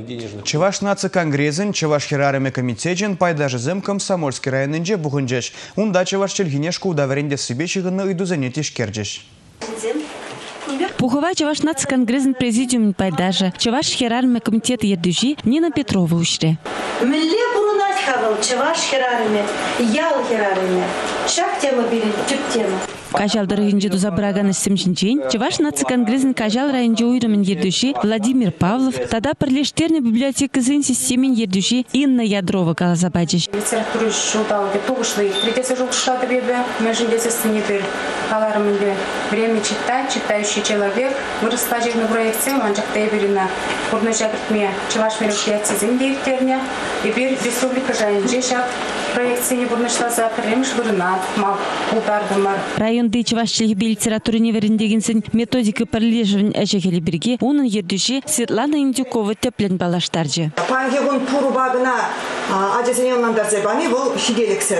Чуваш наци конгрессен, Чуваш херарами комитетен пайдажызым Комсомольский районынже бұғынжаш. Унда Чуваш челгенеш кудаваренде себе чығыны үйду занетеш керджеш. Пухова Чуваш наци конгрессен президиум пайдажы. Чуваш херарами комитет ердюжи Нина Петрова ушре. Чуваш херарами, ял херарами. Шак тема бери, тюк тема. Кажал дорогинже до забраганы семчинчен, Чуваш наци конгрессен кажал районже уйрымен ердюши Владимир Павлов, тогда прилештерный библиотека зин системен ердюши Инна Ядрова Галазабадиш. Литературу жолдау тугышлы, третья жолдау бебе, международный мир, аларминде время читать, читающий человек, выросла на проекте, манчакта еберина, курножакртме, Чуваш мероприятие зиндейтерня, и бер республика жанже шак. Проекция бурнышла за премш бурнат, мал удардымар. Районды Чувашчылыгы литературы неверіндегенсін методика парлежевін әжегелі бірге, оның ердюші Светлана Индюкова теплен балаштаржы. Пангегон пуру бабына ажесененландар зебани бұл шиделексер.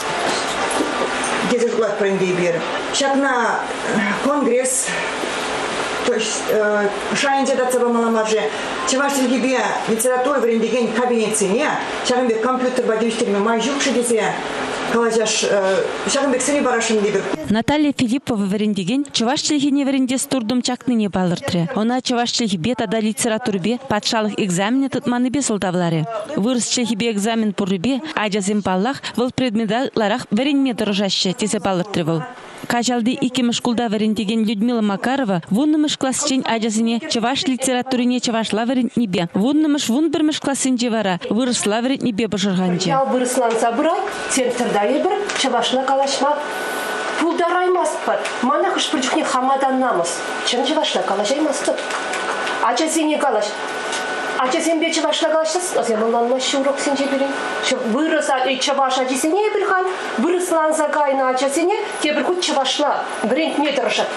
Дезертлат прендей бер. Шакна конгресс, то есть шайынже датсаба маламаржы. Чувашчылыгы литературы верендеген кабинетсіне, шагынбек компьютер бадюштерме майжукшы десе, калажаш шагынбек сыни барашын дейбір. Наталья Филиппова верендеген Чувашчылыгы неверенде стурдым чакныне балыртыры. Она Чувашчылыгы бе тада литературбе патшалық экзамене тұтманы бе сылдавлары. Вырысчылыгы экзамен пұрыбе, ажазым баллах, выл предмедаларах веренме дұржашы тесе балыртыры был. Кажалды икемеш кулда верендеген Людмила Макарова вуннымыш классчен ажазыне Чуваш литературине Чувашла веренднебе. Вуннымыш вун бірміш классынже вара вырысла веренднебе бажырғанже. Ял вырыслан забырай, центрда ебір, Чувашла калашма. Пулдараймас пар, манах уж причухне хамадан намыс. Чын Чувашла калашаймас пар. Ажазыне калаш. Ачасен бе Чувашла калашсыз, аземаланма шурок сенже берем. Вырыса Чуваш ажасене ебірхан, вырыслан загайна ачасене, тебір худ Чувашла, брент не дырышат.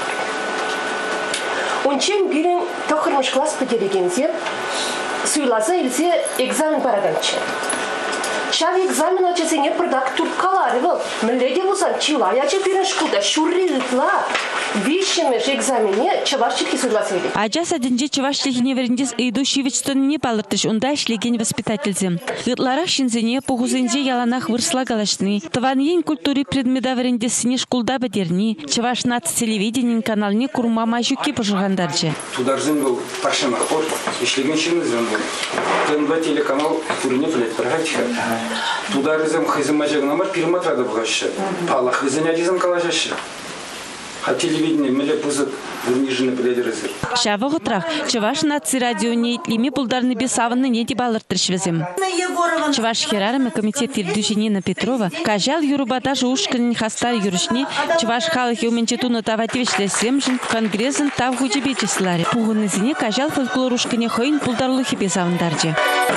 Ончен берем тохырмыш класс поделегензе, суйласа елзе экзамен параганчы. Шав экзамен ачасене продак туркалары был. Мледе вузан чила, яча берен шкулда шурри ытла. Вещемеш экзамене Чувашчылыгы суйласа еле. Ажас аденже Чувашчылыгы неверендес идущий вичтонне палыртыш, онда ишлеген воспитательзем. Гытларах шинзене похузенже яланах вырсла галашны. Таваньен культури предмеда верендесіне шкулда бедерни. Чуваш нац телевиденин каналне курма мажуки пожигандарже. Тударзен был паршамахор, ишлеген шинзен был. ТНВ телеканал курине плет прогачка. Тударзен хызымажагнамар перемотрады бұғашы. Пала хызынядизен калажашы. А телевидение меле пузык вынижены пледерезер. Шавы ғытрах, Чуваш наци радио нейтлими пулдарны бесавынны неде балыртыршвезем. Чуваш херарами комитет ердюші Нина Петрова, кажал юрубата жуушканын хастар юрышне, Чуваш халық еуменчетуны тавативешлесемжін, конгрессен тав хучебе числаре. Пуғынызіне кажал фольклорушкане хойын пулдарлухи бесавындаржы.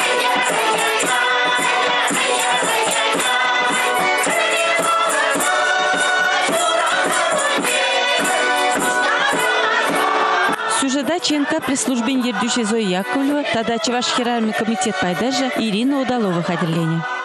Сюжета ЧНК пресс-службен ердюші Зоя Яковлева, тогда Чуваш херарами комитет пайдажа Ирина Удалова хадерлене.